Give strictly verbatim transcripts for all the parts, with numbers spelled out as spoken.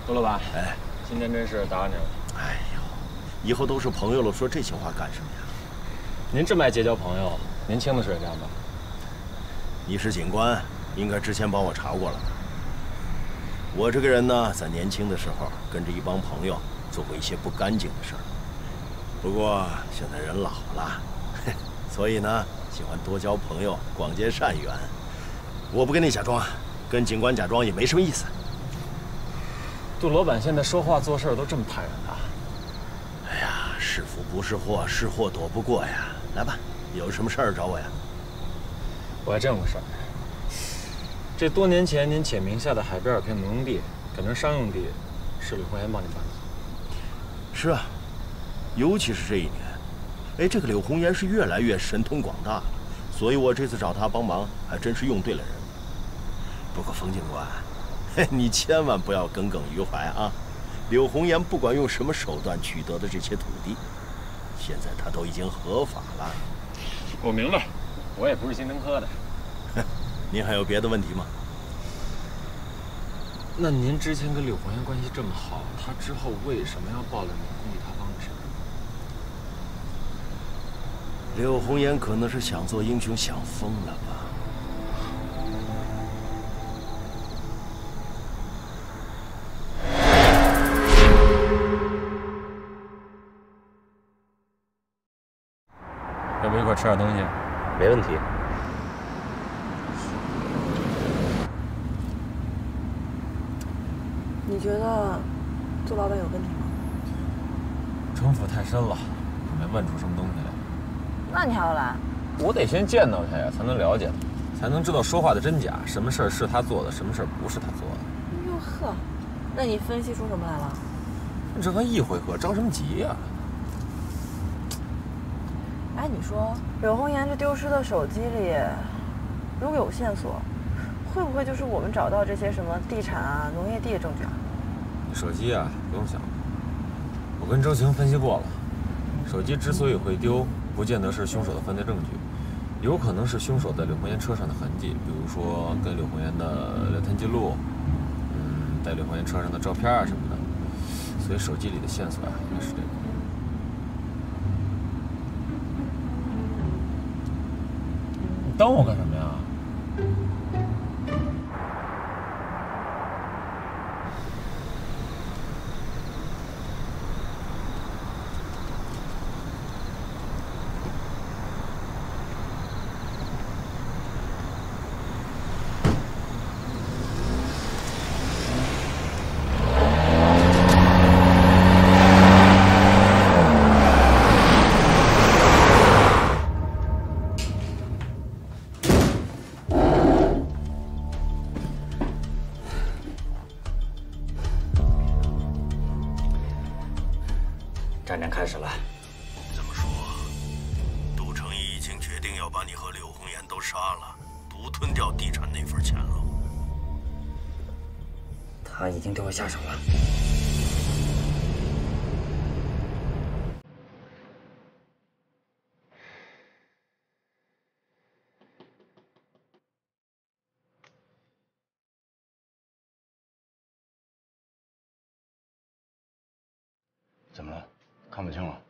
杜老板， 哎， 今天真是打扰您了。 哎呦，以后都是朋友了，说这些话干什么呀？ 您这么爱结交朋友，年轻的时候也这样吧？ 你是警官，应该之前帮我查过了。我这个人呢，在年轻的时候跟着一帮朋友做过一些不干净的事儿，不过现在人老了，所以呢，喜欢多交朋友，广结善缘。我不跟你假装，跟警官假装也没什么意思。 杜老板现在说话做事都这么坦然的。 哎呀，是福不是祸，是祸躲不过呀。来吧，有什么事儿找我呀？ 我还真有个事儿。这多年前您且名下的海边有片农用地，改成商用地，是柳红岩帮您办的。 是啊，尤其是这一年，哎，这个柳红岩是越来越神通广大了，所以我这次找他帮忙，还真是用对了人。不过冯警官，嘿，你千万不要耿耿于怀啊！柳红岩不管用什么手段取得的这些土地，现在他都已经合法了。 我明白，我也不是刑侦科的。 您还有别的问题吗？ 那您之前跟柳红岩关系这么好，他之后为什么要爆料您攻击他方的事？ 柳红岩可能是想做英雄想疯了吧？ 要不一块吃点东西？ 没问题。 你觉得杜老板有问题吗？ 城府太深了，没问出什么东西来。 那你还要来？ 我得先见到他呀，才能了解他，才能知道说话的真假，什么事儿是他做的，什么事儿不是他做的。 哟呵，那你分析出什么来了？ 这还一回合，着什么急呀？ 哎，你说柳红岩这丢失的手机里，如果有线索，会不会就是我们找到这些什么地产啊、农业地的证据啊？ 手机啊，不用想，我跟周晴分析过了，手机之所以会丢，不见得是凶手的犯罪证据，有可能是凶手在柳红岩车上的痕迹，比如说跟柳红岩的聊天记录，嗯，带柳红岩车上的照片啊什么的，所以手机里的线索啊，应该是这个。你等我干什么呀？ 战争开始了。 这么说，杜成义已经决定要把你和柳红岩都杀了，独吞掉地产那份钱了。 他已经对我下手了。 怎么了？看不清了。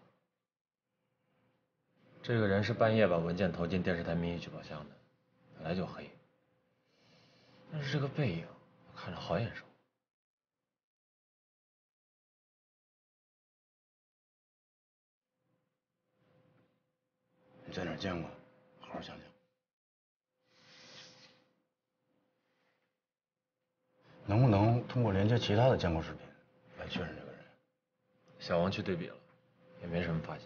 这个人是半夜把文件投进电视台民意举报箱的，本来就黑，但是这个背影看着好眼熟。 你在哪儿见过？好好想想。能不能通过连接其他的监控视频来确认这个人？ 小王去对比了，也没什么发现。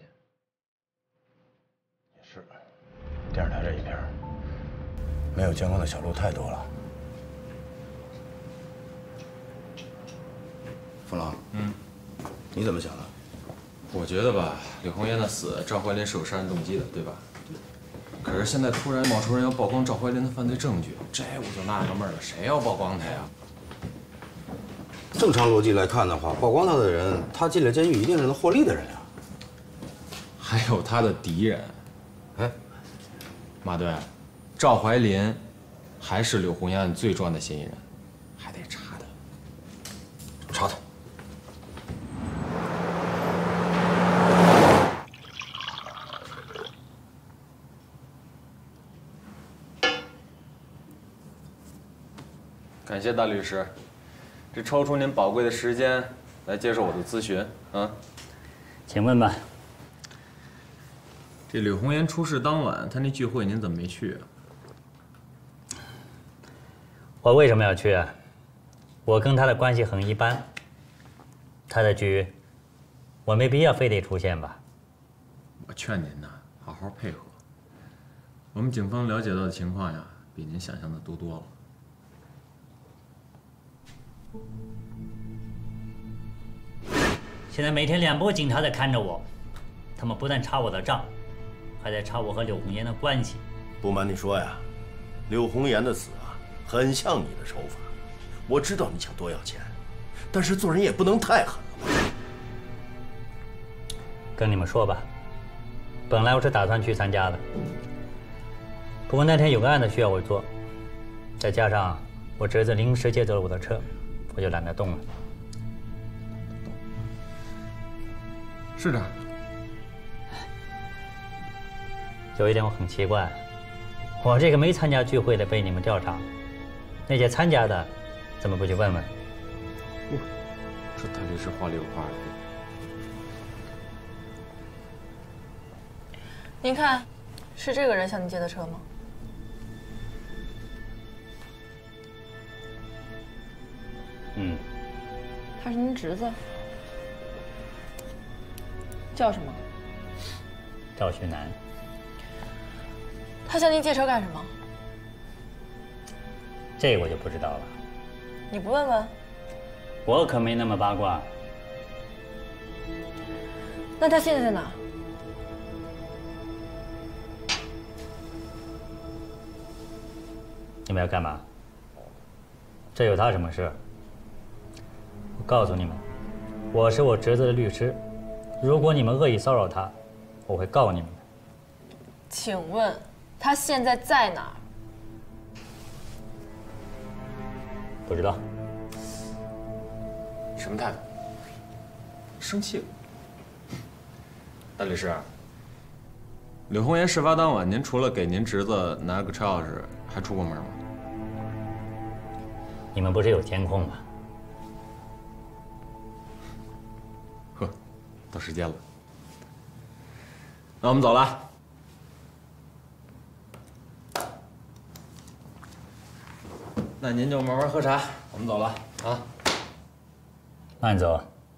也是，电视台这一片没有监控的小路太多了。冯老， 嗯， 你怎么想的？ 我觉得吧，柳红岩的死，赵怀林是有杀人动机的，对吧？可是现在突然冒出人要曝光赵怀林的犯罪证据，这我就纳个闷了，谁要曝光他呀？ 正常逻辑来看的话，曝光他的人，他进了监狱一定是能获利的人呀。 还有他的敌人。 哎， 马队，赵怀林还是柳红岩案最重要的嫌疑人，还得查他。 查他。 感谢大律师，这抽出您宝贵的时间来接受我的咨询啊。 请问吧。 这柳红颜出事当晚，他那聚会您怎么没去啊？ 我为什么要去啊？我跟他的关系很一般，他的局，我没必要非得出现吧？ 我劝您呐，好好配合。我们警方了解到的情况呀，比您想象的多多了。 现在每天两拨警察在看着我，他们不但查我的账，还在查我和柳红颜的关系。 不瞒你说呀，柳红颜的死啊，很像你的手法。我知道你想多要钱，但是做人也不能太狠了。 跟你们说吧，本来我是打算去参加的，不过那天有个案子需要我做，再加上我侄子临时借走了我的车，我就懒得动了。 是的。 有一点我很奇怪，我这个没参加聚会的被你们调查，那些参加的怎么不去问问？ 这大律师话里有话。 您看，是这个人向您借的车吗？ 嗯。 他是您侄子，叫什么？ 赵旭南。 他向您借车干什么？ 这我就不知道了。 你不问问？ 我可没那么八卦。 那他现在在哪？ 你们要干嘛？这有他什么事？我告诉你们，我是我侄子的律师，如果你们恶意骚扰他，我会告你们的。 请问他现在在哪儿？ 不知道。 什么态度？生气了？大律师，柳红颜事发当晚，您除了给您侄子拿个车钥匙，还出过门吗？ 你们不是有监控吗？ 呵，到时间了，那我们走了。那您就慢慢喝茶，我们走了啊。 慢走。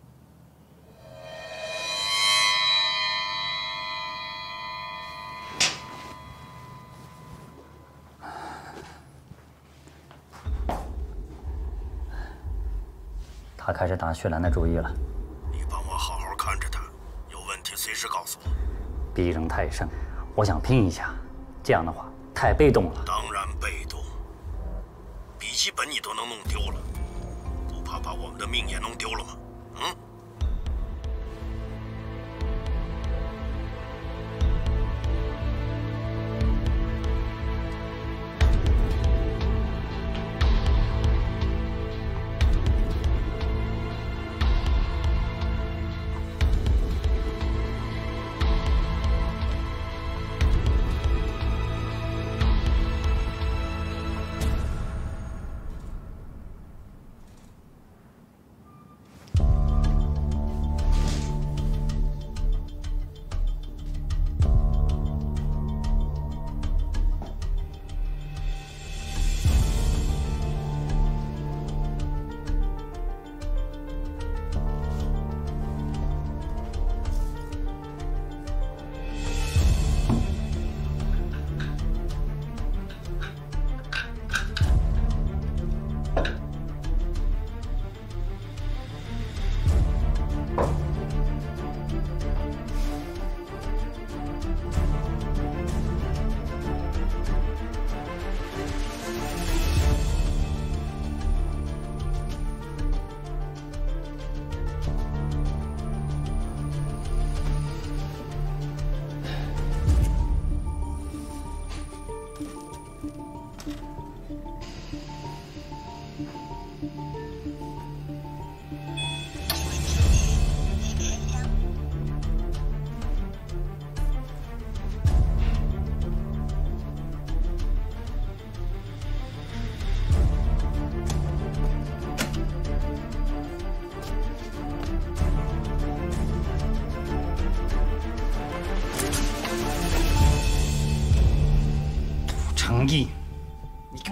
他开始打雪兰的主意了。 你帮我好好看着他，有问题随时告诉我。 逼人太甚，我想拼一下，这样的话太被动了。 当然被动。笔记本你都能弄丢了，不怕把我们的命也弄丢了吗？嗯。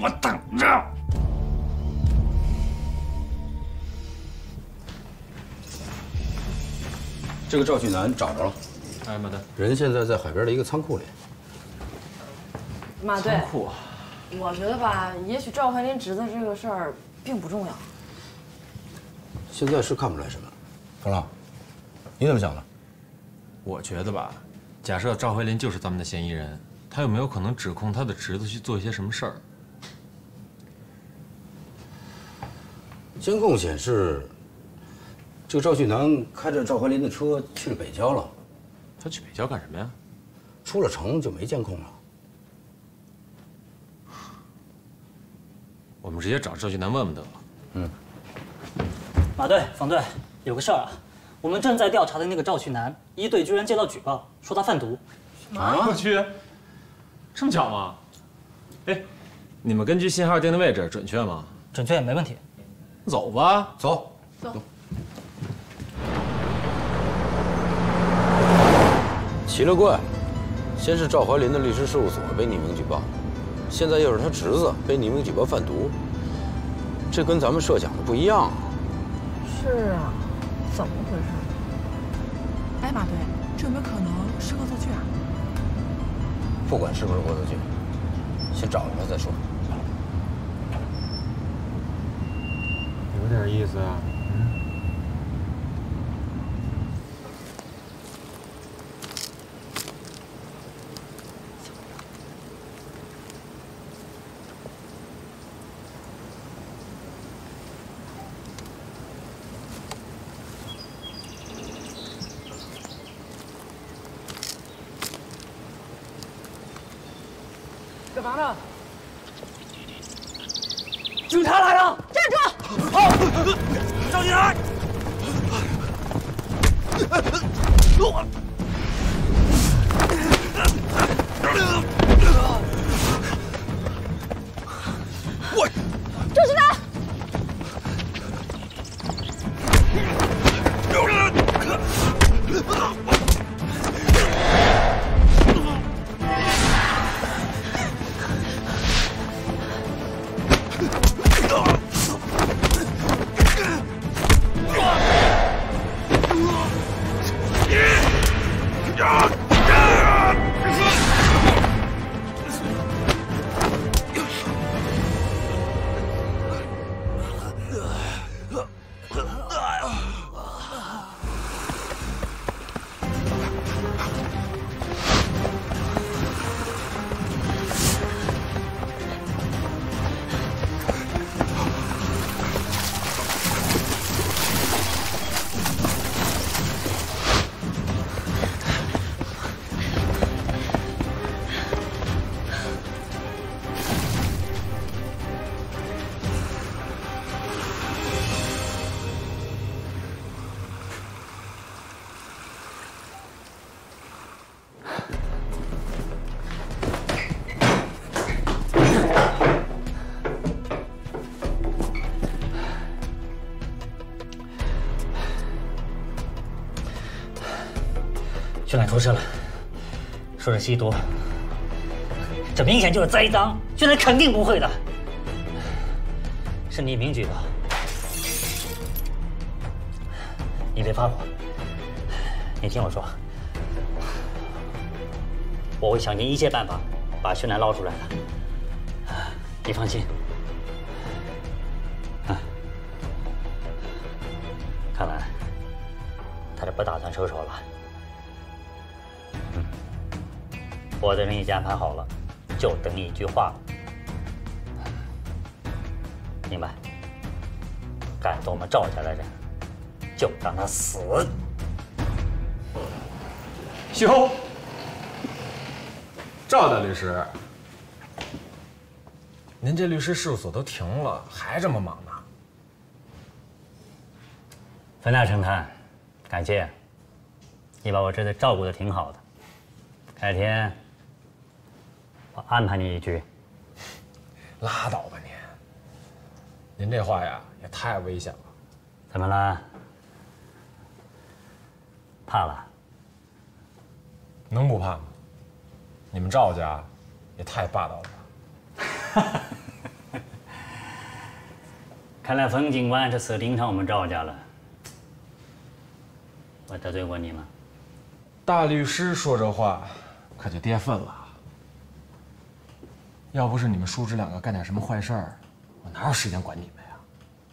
我等着。 这个赵旭南找着了， 哎，马队， 人现在在海边的一个仓库里。 马队， 仓库。 我觉得吧，也许赵怀林侄子这个事儿并不重要。 现在是看不出来什么。冯浪，你怎么想的？ 我觉得吧，假设赵怀林就是咱们的嫌疑人，他有没有可能指控他的侄子去做一些什么事儿？ 监控显示，这个赵旭南开着赵怀林的车去了北郊了。 他去北郊干什么呀？ 出了城就没监控了。 我们直接找赵旭南问问得了。 嗯。 马队、冯队，有个事儿啊，我们正在调查的那个赵旭南，一队居然接到举报，说他贩毒。 啊！我去，这么巧吗？哎，你们根据信号定的位置准确吗？ 准确，没问题。 走吧， 走。 走。 奇了怪，先是赵怀林的律师事务所被匿名举报，现在又是他侄子被匿名举报贩毒，这跟咱们设想的不一样啊。 是啊，怎么回事？ 哎，马队，这有没有可能是恶作剧啊？ 不管是不是恶作剧，先找着他再说。 有点意思啊。嗯。 干嘛呢？警察来了！ 站住！ 好，赵旭南。 我，赵旭南。 训练出事了，说是吸毒，这明显就是栽赃，训练肯定不会的，是匿名举报。你别发火，你听我说，我会想尽一切办法把训练捞出来的，你放心。啊，看来他是不打算收手了。 我的人已经安排好了，就等你一句话了，明白？敢动我们赵家的人，就让他死。 哟，赵大律师，您这律师事务所都停了，还这么忙呢？ 冯大神探，感谢你把我这次照顾的挺好的，改天。 我安排你一局。 拉倒吧您！您这话呀也太危险了。 怎么了？怕了？ 能不怕吗？你们赵家也太霸道了吧！ 看来冯警官这次盯上我们赵家了。我得罪过你吗？ 大律师说这话，可就跌份了。要不是你们叔侄两个干点什么坏事儿，我哪有时间管你们呀？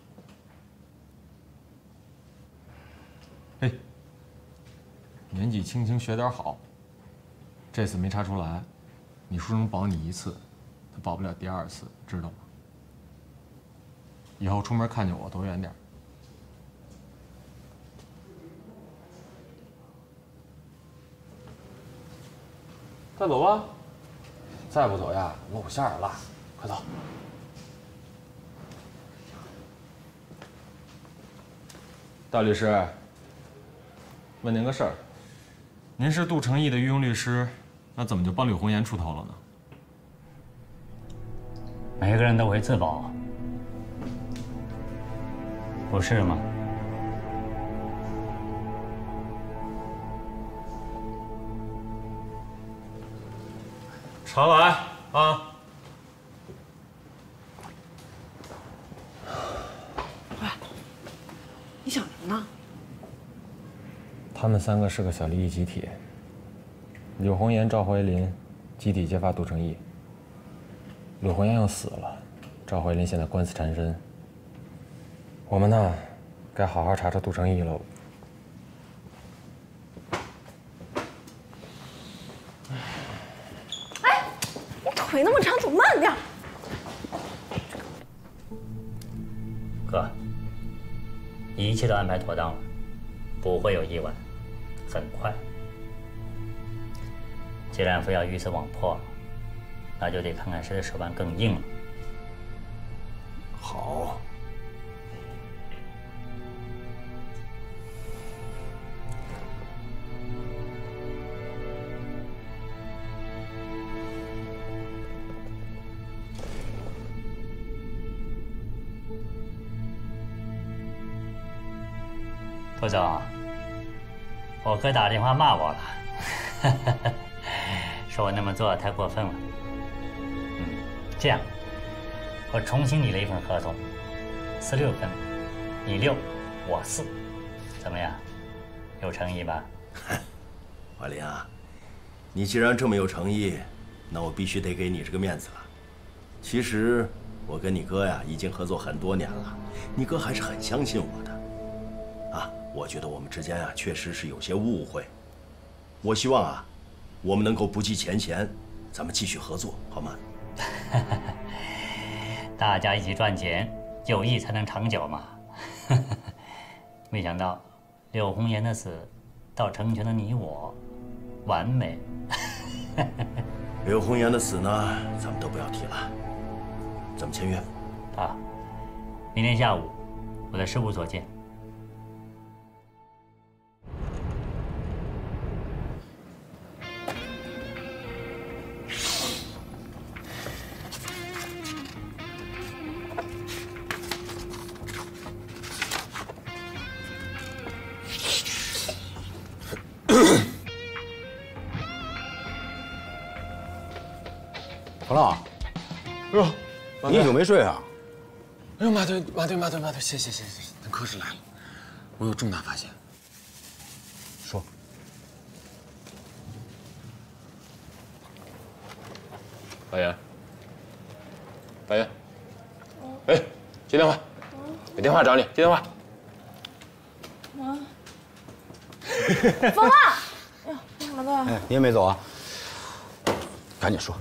嘿，年纪轻轻学点好。这次没查出来，你叔能保你一次，他保不了第二次，知道吗？以后出门看见我躲远点。快走吧，再不走呀，露馅了。快走。大律师，问您个事儿，您是杜成义的御用律师，那怎么就帮柳红颜出头了呢？ 每个人都会自保，不是吗？ 常来啊！ 喂，你想什么呢？ 他们三个是个小利益集体，柳红颜、赵怀林集体揭发杜成义。柳红颜要死了，赵怀林现在官司缠身。我们呢，该好好查查杜成义喽。 哎，你腿那么长，走慢点。 哥，一切都安排妥当了，不会有意外，很快。既然非要鱼死网破，那就得看看谁的手腕更硬了。 好。 杜总，我哥打电话骂我了，说我那么做太过分了。嗯，这样，我重新拟了一份合同，四六分，你六，我四，怎么样？有诚意吧？ 怀林啊，你既然这么有诚意，那我必须得给你这个面子了。其实我跟你哥呀已经合作很多年了，你哥还是很相信我的。啊，我觉得我们之间啊确实是有些误会。我希望啊，我们能够不计前嫌，咱们继续合作，好吗？ 大家一起赚钱，友谊才能长久嘛。没想到柳红颜的死，倒成全了你我，完美。 柳红颜的死呢，咱们都不要提了，咱们签约。 啊，明天下午我在事务所见。 何浪， 哎呦， 你一宿没睡啊？ 哎呦，马队，马队，马队，马队，谢谢谢谢谢谢，您科室来了，我有重大发现。 说。 白岩，白岩，哎，接电话，有电话找你，接电话。 啊，疯了！哎呀，马队， 哎，你也没走啊？赶紧说。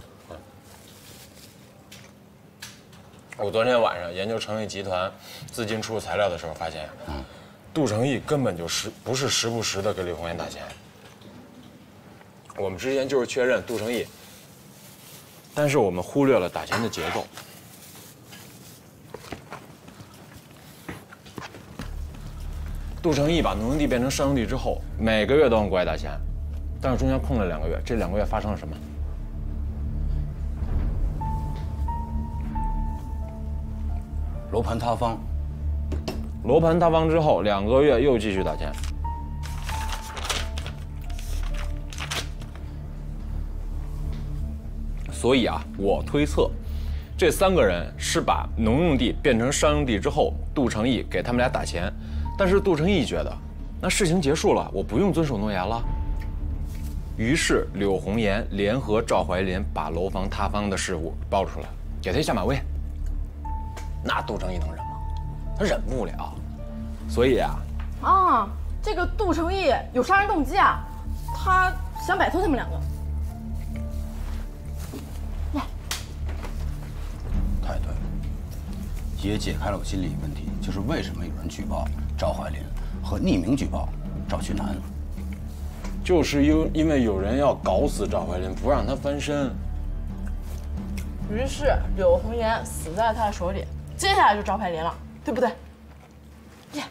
我昨天晚上研究成义集团资金出入材料的时候，发现，嗯，杜成义根本就时不是时不时的给柳红颜打钱。我们之前就是确认杜成义，但是我们忽略了打钱的结构。杜成义把农用地变成商用地之后，每个月都往国外打钱，但是中间空了两个月，这两个月发生了什么？ 楼盘塌方， 楼盘塌方之后，两个月又继续打钱。所以啊，我推测， 这三个人是把农用地变成商用地之后，杜成义给他们俩打钱，但是杜成义觉得，那事情结束了，我不用遵守诺言了。于是柳红颜联合赵怀林把楼房塌方的事故爆出来，给他下马威。那杜成义能忍吗？他忍不了。所以啊， 啊，这个杜成义有杀人动机啊，他想摆脱他们两个。来， 太对了，也解开了我心里问题，就是为什么有人举报赵怀林和匿名举报赵旭南。 就是因因为有人要搞死赵怀林，不让他翻身。 于是柳红颜死在他的手里，接下来就赵怀林了，对不对？耶。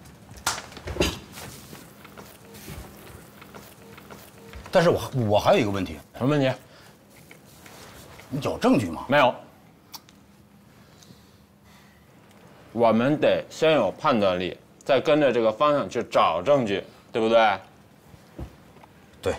但是我我还有一个问题， 什么问题？ 有证据吗？ 没有。我们得先有判断力，再跟着这个方向去找证据，对不对？ 对。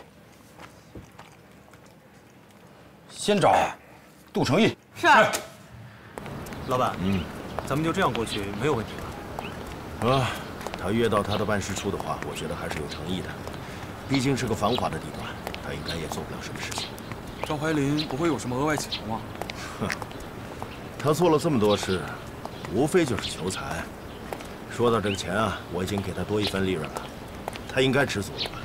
先找杜成义。 是。 老板，嗯，咱们就这样过去，没有问题吧？ 啊，他约到他的办事处的话，我觉得还是有诚意的。毕竟是个繁华的地段，他应该也做不了什么事情。 赵怀林不会有什么额外请求吗？ 哼，他做了这么多事，无非就是求财。说到这个钱啊，我已经给他多一分利润了，他应该知足了吧？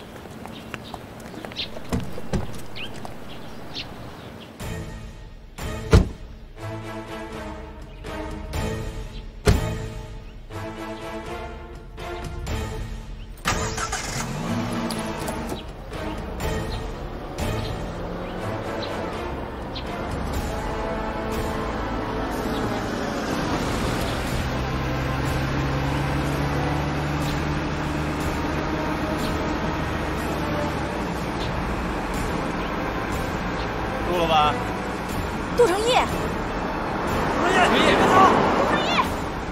陆老板， 杜成义， 杜成义，别走！ 杜成义。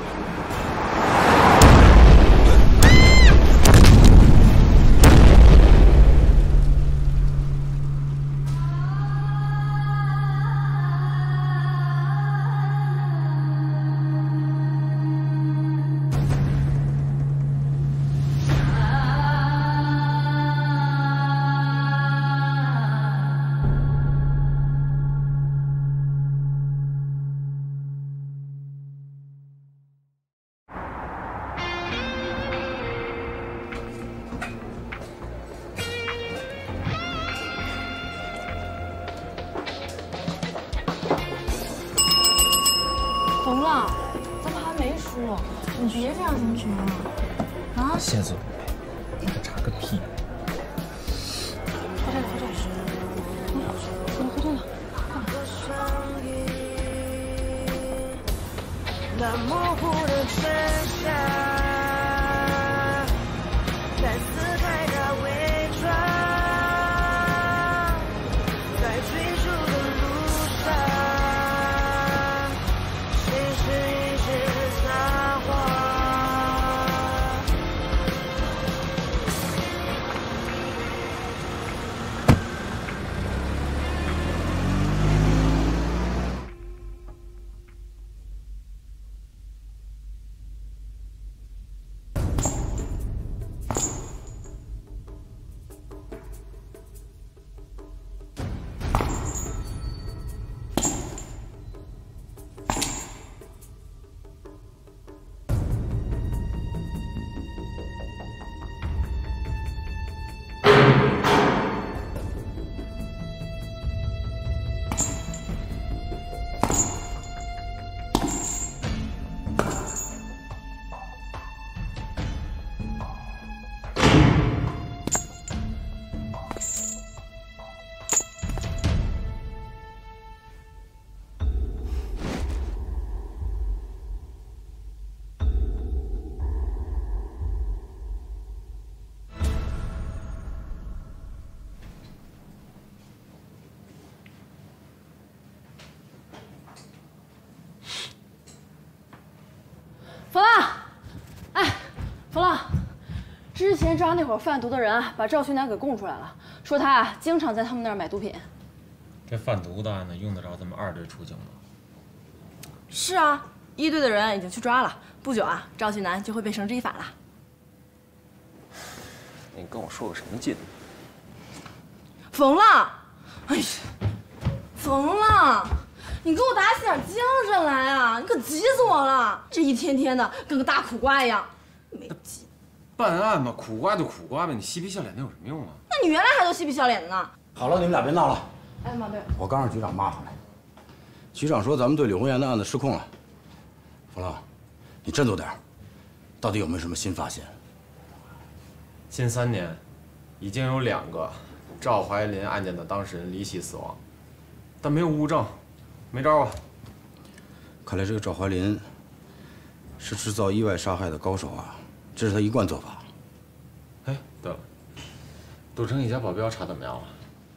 冯浪，咱们还没输，你别这样行不行啊？啊！ 先走，你可查个屁！ 喝这个，喝这个，我喝这个。 那模糊的真相，在撕开的伪装，在追逐的路上。 冯浪，哎，冯浪，之前抓那伙贩毒的人啊，把赵旭南给供出来了，说他啊经常在他们那儿买毒品。 这贩毒的案子用得着咱们二队出警吗？ 是啊，一队的人已经去抓了，不久啊，赵旭南就会被绳之以法了。 你跟我说个什么劲？ 疯了！哎呀，疯了！你给我打起点精神来啊！你可急死我了！这一天天的跟个大苦瓜一样，没劲。 办案嘛，苦瓜就苦瓜呗，你嬉皮笑脸的有什么用啊？ 那你原来还都嬉皮笑脸的呢。 好了，你们俩别闹了。 哎，马队， 我刚让局长骂回来。局长说咱们对柳红岩的案子失控了。冯浪，你振作点，到底有没有什么新发现？ 近三年，已经有两个赵怀林案件的当事人离奇死亡，但没有物证，没招啊。 看来这个赵怀林是制造意外杀害的高手啊，这是他一贯做法。 哎，对了，杜成义家保镖查怎么样了？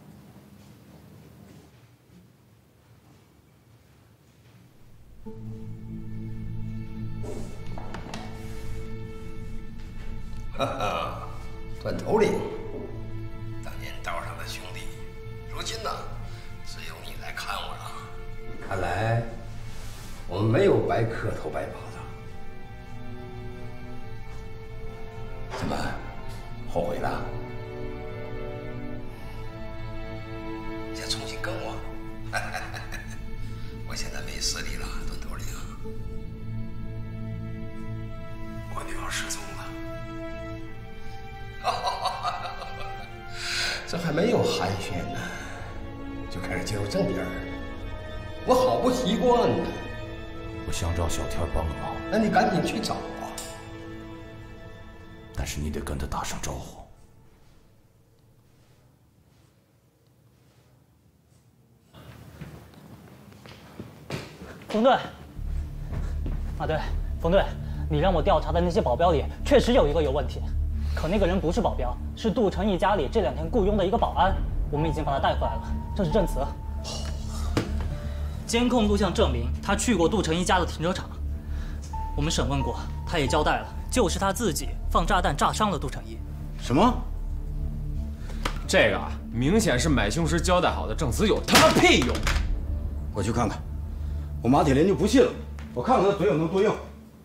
哈哈，段头领，当年道上的兄弟，如今呢，只有你来看我了。看来我们没有白磕头白跑的。怎么，后悔了？想重新跟我？我现在没势力了，段头领。我女儿失踪了。这还没有寒暄呢，就开始进入正题儿，我好不习惯呢。 我想找小天帮个忙， 那你赶紧去找啊！ 但是你得跟他打声招呼。 冯队，马队，冯队，你让我调查的那些保镖里，确实有一个有问题。可那个人不是保镖，是杜成义家里这两天雇佣的一个保安。我们已经把他带回来了，这是证词。监控录像证明他去过杜成义家的停车场。我们审问过，他也交代了，就是他自己放炸弹炸伤了杜成义。 什么？ 这个啊，明显是买凶时交代好的证词，有他妈屁用！ 我去看看。我马铁林就不信了，我看看他嘴有能多硬。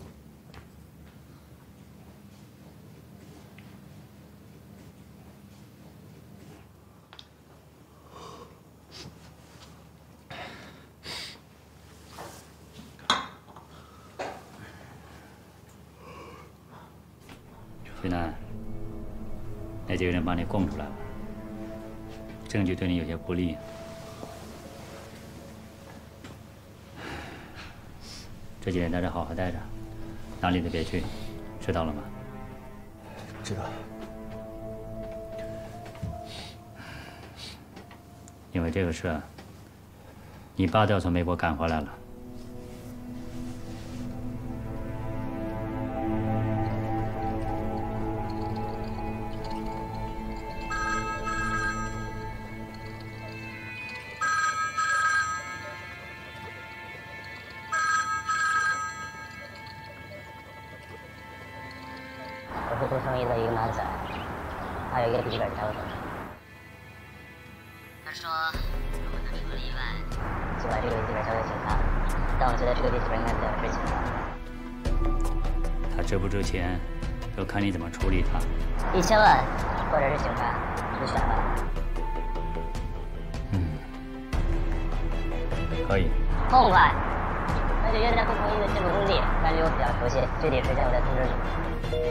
徐楠，那几个人把你供出来了，证据对你有些不利。这几天在这好好待着，哪里都别去，知道了吗？ 知道。 因为这个事，你爸都要从美国赶回来了。 我是杜成义的一个男伞，还有一个笔记本带我走。他说，如果他出了意外，就把这个笔记本交给警察。但我觉得这个笔记本应该比较值钱吧。 他值不值钱，就看你怎么处理它。 一千万，或者是警察，你选吧。 嗯，可以。 痛快！那就约在杜成义的建筑工地，感觉我比较熟悉，具体时间我再通知你。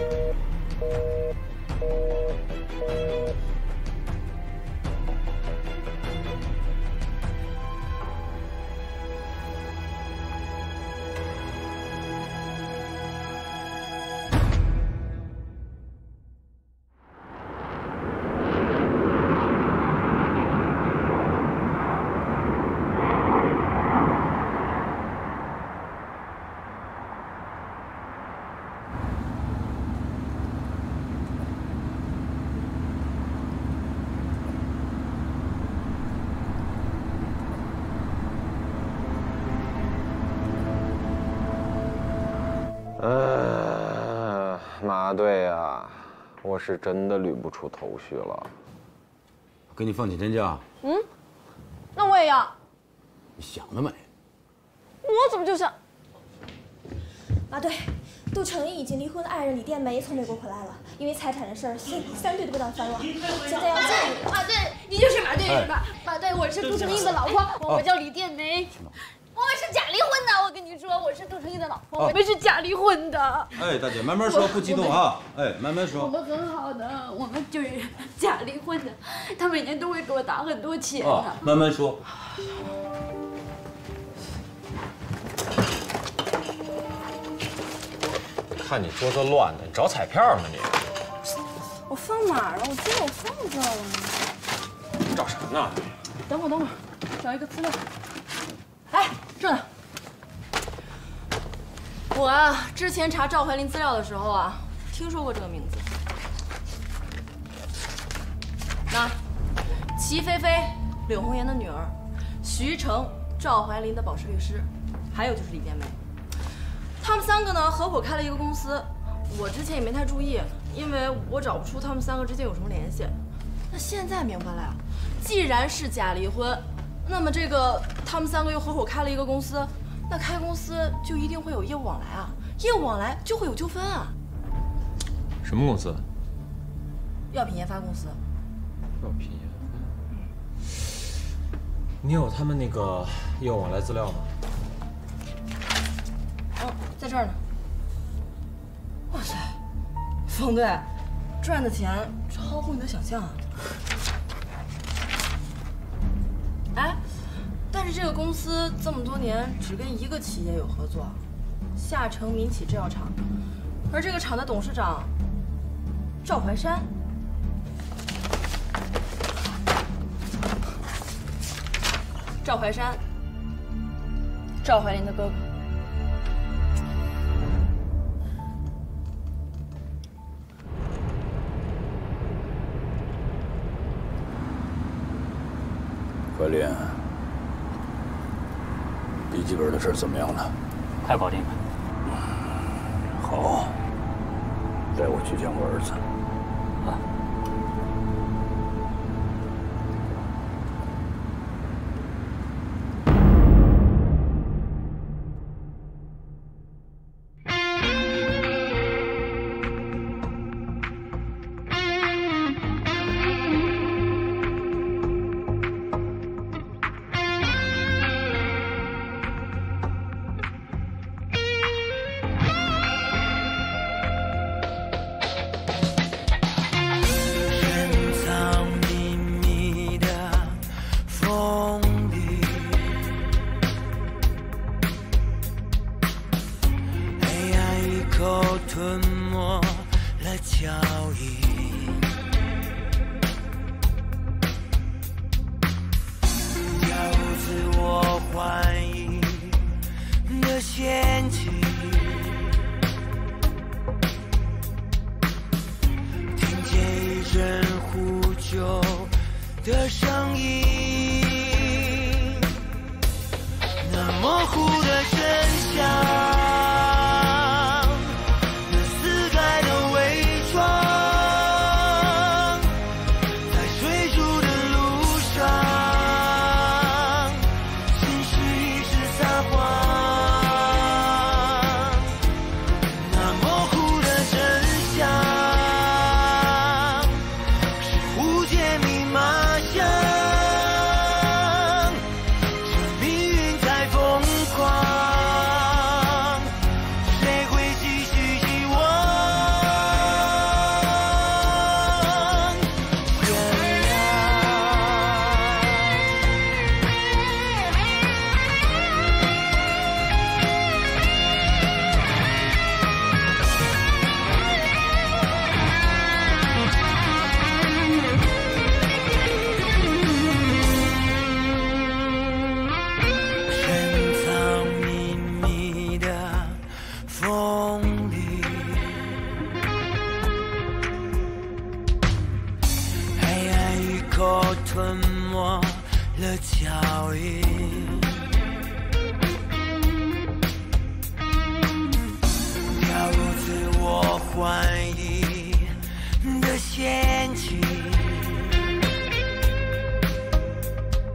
嗯，马队啊，我是真的捋不出头绪了。 给你放几天假？ 嗯，那我也要。 你想得美！ 我怎么就想？ 啊，对，杜成义已经离婚的爱人李殿梅从美国回来了，因为财产的事儿，三三队都被他翻了，现在要见你。 马队，你就是马队人吧？马队，我是杜成义的老婆，我叫李殿梅。我们是假离婚的，我跟你说，我是杜成义的老婆，我们是假离婚的。 哎，大姐，慢慢说，不激动啊！哎，慢慢说。 我们很好的，我们就是假离婚的，他每年都会给我打很多钱的。 哦，慢慢说。 看你桌子乱的，你找彩票呢你？ 我放哪儿了？我记得我放这儿了。 你找什么呢？ 等会儿，等会儿，找一个资料。哎，这呢。我啊，之前查赵怀林资料的时候啊，听说过这个名字。那，齐菲菲，柳红颜的女儿，徐成，赵怀林的保释律师，还有就是李殿梅。他们三个呢合伙开了一个公司，我之前也没太注意，因为我找不出他们三个之间有什么联系。那现在明白了呀，既然是假离婚，那么这个他们三个又合伙开了一个公司，那开公司就一定会有业务往来啊，业务往来就会有纠纷啊。 什么公司？ 药品研发公司。 药品研发。你有他们那个业务往来资料吗？ 哦，在这儿呢。哇塞，冯队，赚的钱超乎你的想象啊！哎，但是这个公司这么多年只跟一个企业有合作，夏城民企制药厂，而这个厂的董事长赵怀山，赵怀山，赵怀林的哥哥。 怀林，笔记本的事怎么样了？ 快搞定了。 好，带我去见我儿子。 啊。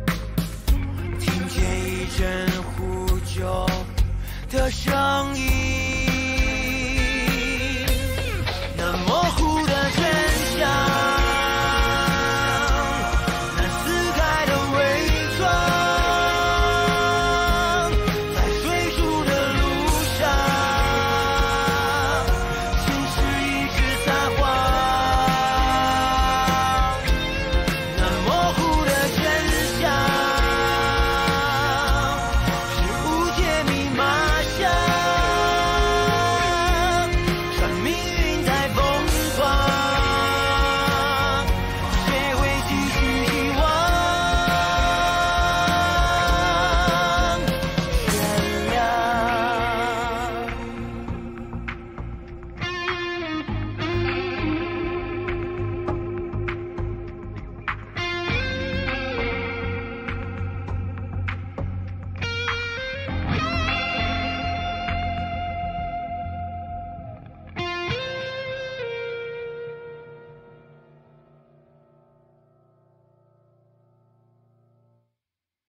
的声音。